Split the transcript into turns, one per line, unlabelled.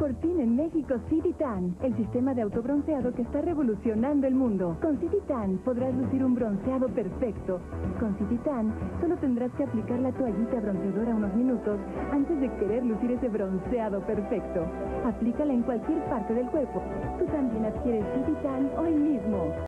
Por fin en México, City Tan, el sistema de autobronceado que está revolucionando el mundo. Con City Tan podrás lucir un bronceado perfecto. Con City Tan solo tendrás que aplicar la toallita bronceadora unos minutos antes de querer lucir ese bronceado perfecto. Aplícala en cualquier parte del cuerpo. Tú también adquieres City Tan hoy mismo.